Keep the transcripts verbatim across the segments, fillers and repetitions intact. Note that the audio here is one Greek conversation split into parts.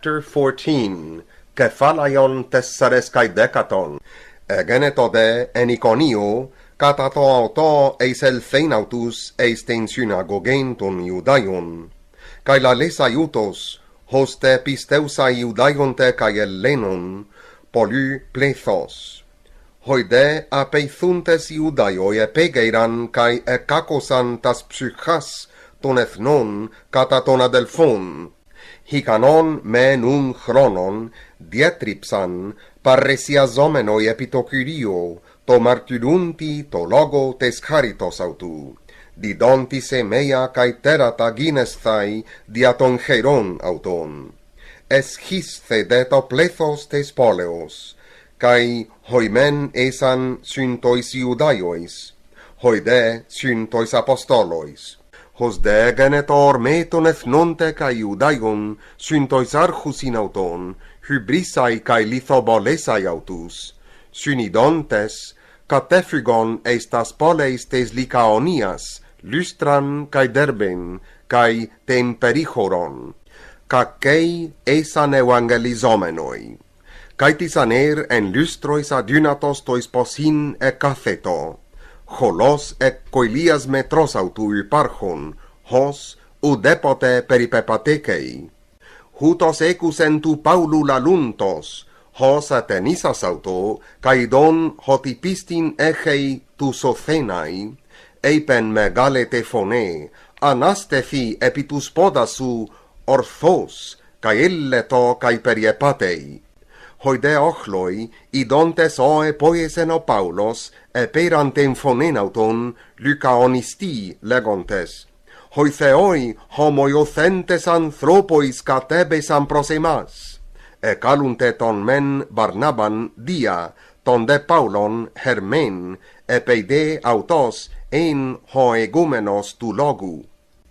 Chapter fourteen, Κεφάλαιον τεσσαρέσκαι δέκατον. Εγένετο δε εν Ικονίου, κατά το αυτό εισελθέν αυτούς εις την συναγωγήν των Ιουδαίων. Καί λαλές Ιούτος, ώστε πιστεύσα Ιουδαίων τε καί Ελλήνων, πολλοί πλήθος. Χοιδέ απειθούντες Ιουδαίοι επέγεραν καί εκάκωσαν τας ψυχάς των εθνών κατά των αδελφών. Χικανόν με νουν χρόνων διέτριψαν παρεσιαζόμενοι επί το Κυρίο, το μαρτυρούντι το λόγο τες χάριτος αυτού, διδόντι σε μέα καί τέρατα γίνεσθαι δια των χερών αυτών. Εσχίσθε δε το πλήθος τες πόλεως, καί χωημέν έσαν συν τοις Ιουδαίοις, χοιδέ συν τοις Αποστόλοις. Ως δε έγενετο ορμέ των εθνών τε καί Ιουδαίων συν τοις άρχουσιν αυτών, χυμπρίσαι καί λιθοβολέσαι αυτούς, συν ειδόντες κατέφυγον εις τας πόλεις τες Λικαονίας, Λύστραν καί Δέρμπην, καί τεν περίχωρον, κακέι έσαν ευαγγελιζόμενοι. Καί της ανέρ εν Λύστροις αδύνατος τοις ποσίν εκάθετο, χολός εκ κοηλίας μετρός αυτού υπάρχον, ως ουδέποτε περιπεπατέκεϊ. Χούτος έκουσεν του Παύλου λαλούντος, ως ατενίσας αυτό, καί δον ότι πίστην έχει του σωθέναι, έπεν μεγάλε τε φωνέ, ανάστεθη επί τους πόδας σου ορθός, καί έλετο καί περιεπάτεϊ. Χοιδέ όχλοι, ειδόντες ο επόιεσεν ο Παύλος, επέραν τεν φωνήν αυτόν, λυκαονιστή λέγοντες. Χοι Θεοί ομοιοθέντες ανθρώποις κατέβεσαν προς εμάς. Εκάλουντε τον μεν Βαρνάβαν Δία, τον δε Παύλον Χερμέν, επειδέ αυτός εν ο εγούμενος του λόγου.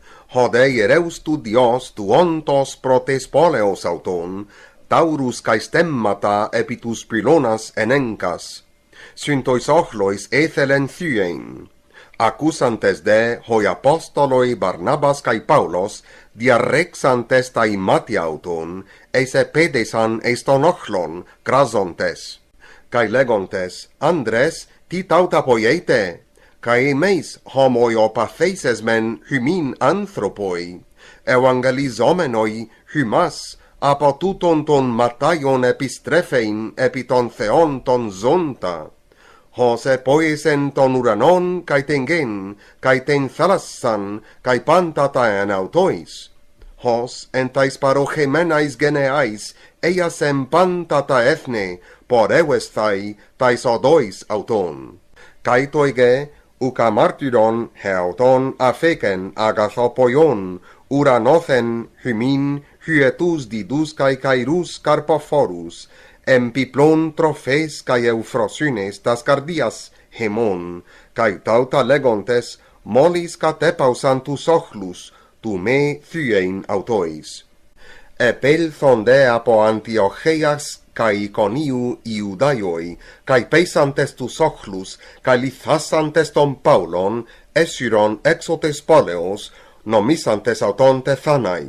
Ο δε ιερέους του Διός του όντος προτες πόλεως αυτόν, τάουρους καί στέμματα επί τους πυλώνας ενέγκας. Συν τοις όχλοις έθελεν θύεν. Ακούσαντες δε οι Απόστολοι Βαρνάβας καί Παύλος, διαρρέξαντες τα ημάτια αυτών, εις επέδεσαν εις των όχλων, κράζοντες. Καί λέγοντες, άντρες, τι ταύτα ποιέτε, καί εμείς ομοιοπαθήσεις μεν χυμήν άνθρωποι, ευαγγελιζόμενοι χυμάς, από τούτον των ματάιων επιστρέφειν επί των Θεών των ζώντα, ως επόιεσεν των ουρανών καί τεν γεν, καί τεν θάλασσαν, καί πάντα τα εν αυτοίς, ως εν ταις παροχεμέναις γενεάις έιασεν πάντα τα έθνη, πορεύεσθαι ταις οδόις αυτών. Καί το εγέ, ουκα μάρτυρον he αυτόν αφέκεν αγαθοποϊόν, ουρανόθεν χυμήν, hyetούς διδούς καί καηρούς καρποφόρους, εμπιπλών τροφές καί εουφροσύνες τας καρδίας χεμών, καί ταύτα λέγοντες, μόλις κατέπαυσαν τους όχλους, του με θύειν αυτοίς. Επέλθον δε από Αντιοχέας καί Ικονίου Ιουδαίοι, καί πέσαντες τους όχλους, καί λιθάσαντες των Παύλων, έσυρον έξω τες πόλεως, νομίσαντες αυτόν τεθάναι.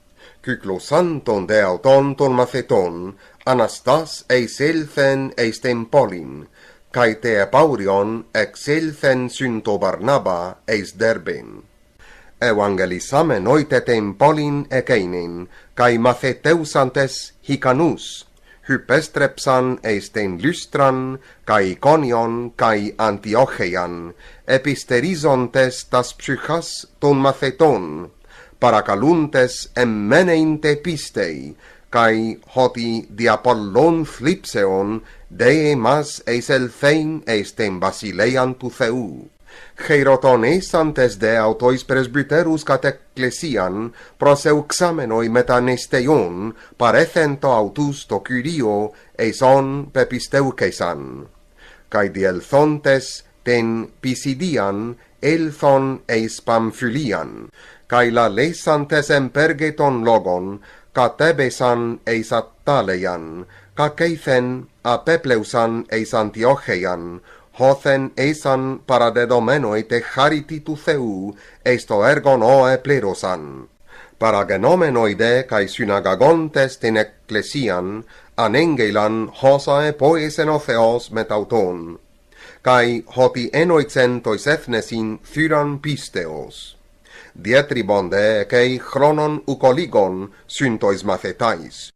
Κυκλωσάντων δε αυτών των μαθητών, αναστάς εισέλθεν εις την πόλην, καί τε επαύριον εξέλθεν συν το Βαρνάβα εις Δέρμπην. Ευαγγελισάμενοι τε την πόλην εκείνην, καί μαθητεύσαντες Ικανούς, hypέστρεψαν εις την Λύστραν, καί Ικόνιον, καί Αντιόχειαν, επιστερίζοντες τας ψυχάς των μαθητών, παρακαλούντες εμμένειν τε πίστεϊ, καί ότι δια πολλών θλίψεων δε εμάς εισελθέν εις την βασιλείαν του Θεού. Χειροτονήσαντες δε αυτοίς πρεσβυτέρους κατ' εκκλησίαν, προσεουξάμενοι μετανεστεϊόν, παρέθεν το αυτούς το Κυρίο, εισόν πεπιστεύκεσαν. Καί διελθόντες την Πισιδίαν, έλθον εις Παμφυλίαν, καί λαλέσαντες εμπέργε των λόγων, κατέβεσαν εις Αττάλαιαν, κακέθεν απέπλευσαν εις Αντιόχειαν, χώθεν έσαν παραδεδομένοι τε χάριτι του Θεού, εις το έργον ο επλήρωσαν. Paragenomenoide cae synagogontes ten ecclesian anengelan hosae poes en otheos metauton, cae hoti enoicentois ethnesin thyran pisteos. Dietribonde cae chronon ucoligon syntois mathetais.